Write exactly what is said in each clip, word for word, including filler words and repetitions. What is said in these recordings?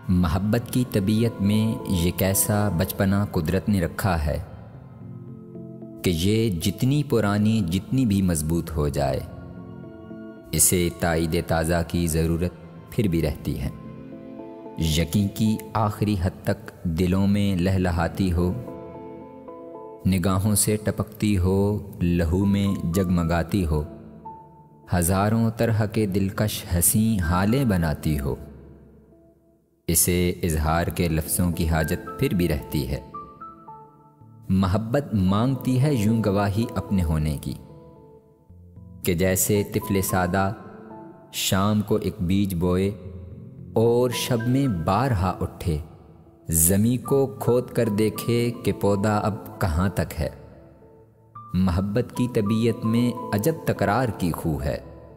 मोहब्बत की तबीयत में ये कैसा बचपना कुदरत ने रखा है कि ये जितनी पुरानी जितनी भी मजबूत हो जाए, इसे ताईद ताज़ा की ज़रूरत फिर भी रहती है। यकीन की आखिरी हद तक दिलों में लहलहाती हो, निगाहों से टपकती हो, लहू में जगमगाती हो, हज़ारों तरह के दिलकश हंसी हालें बनाती हो। इसे इजहार के लफ्ज़ों की हाजत फिर भी रहती है। मोहब्बत मांगती है यूं गवाही अपने होने की कि जैसे तिफले सादा शाम को एक बीज बोए और शब में बारहा उठे, ज़मीं को खोद कर देखे कि पौधा अब कहाँ तक है। मोहब्बत की तबीयत में अजब तकरार की खू है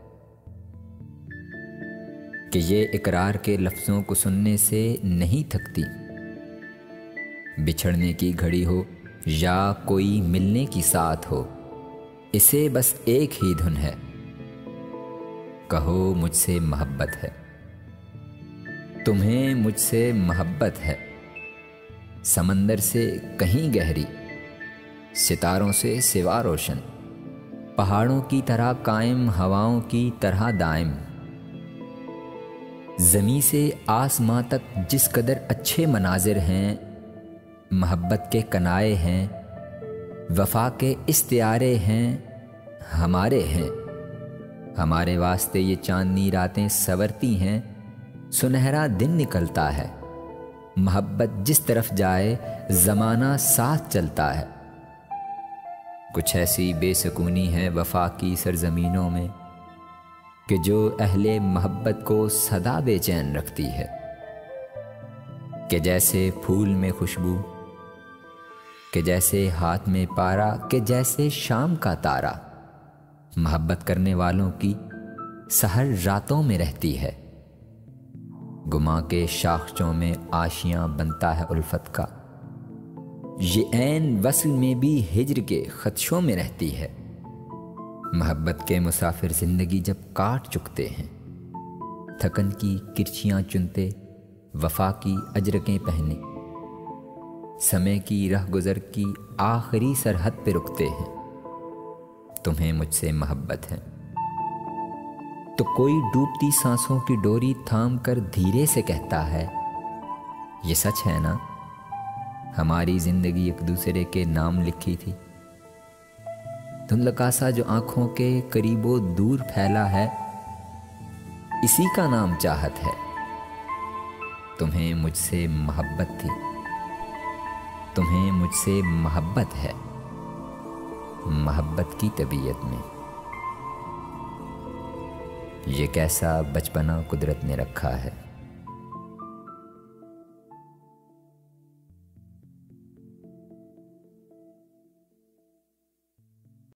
कि ये इकरार के लफ्ज़ों को सुनने से नहीं थकती। बिछड़ने की घड़ी हो या कोई मिलने की साथ हो, इसे बस एक ही धुन है, कहो मुझसे मोहब्बत है। तुम्हें मुझसे मोहब्बत है, समंदर से कहीं गहरी, सितारों से सिवा रोशन, पहाड़ों की तरह कायम, हवाओं की तरह दायम। ज़मीं से आसमां तक जिस कदर अच्छे मनाजिर हैं, मोहब्बत के कनाए हैं, वफा के इस्तियारे हैं, हमारे हैं। हमारे वास्ते ये चांदनी रातें सवरती हैं, सुनहरा दिन निकलता है। मोहब्बत जिस तरफ जाए ज़माना साथ चलता है। कुछ ऐसी बेसुकूनी है वफा की सरजमीनों में कि जो अहले मोहब्बत को सदा बेचैन रखती है। कि जैसे फूल में खुशबू, कि जैसे हाथ में पारा, कि जैसे शाम का तारा, मोहब्बत करने वालों की सहर रातों में रहती है। गुमा के शाखचों में आशियां बनता है उल्फत का, ये ऐन वस्ल में भी हिज्र के खदशों में रहती है। मोहब्बत के मुसाफिर जिंदगी जब काट चुकते हैं, थकन की किरचियां चुनते, वफा की अजरकें पहने, समय की राह गुजर की आखिरी सरहद पे रुकते हैं। तुम्हें मुझसे मोहब्बत है तो कोई डूबती सांसों की डोरी थाम कर धीरे से कहता है, ये सच है ना, हमारी जिंदगी एक दूसरे के नाम लिखी थी। धुंधलका सा जो आंखों के करीबो दूर फैला है, इसी का नाम चाहत है। तुम्हें मुझसे मोहब्बत थी, तुम्हें मुझसे मोहब्बत है। मोहब्बत की तबीयत में ये कैसा बचपना कुदरत ने रखा है।